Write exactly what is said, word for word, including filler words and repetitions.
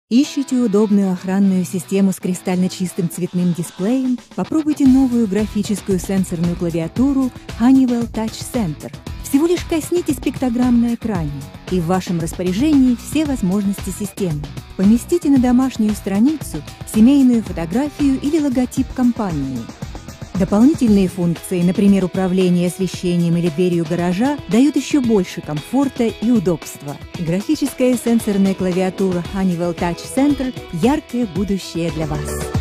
Ищете удобную охранную систему с кристально чистым цветным дисплеем? Попробуйте новую графическую сенсорную клавиатуру Honeywell Touch Center. Всего лишь коснитесь пиктограмм на экране, и в вашем распоряжении все возможности системы. Поместите на домашнюю страницу семейную фотографию или логотип компании. Дополнительные функции, например, управление освещением или дверью гаража, дают еще больше комфорта и удобства. Графическая сенсорная клавиатура Honeywell Touch Center – яркое будущее для вас.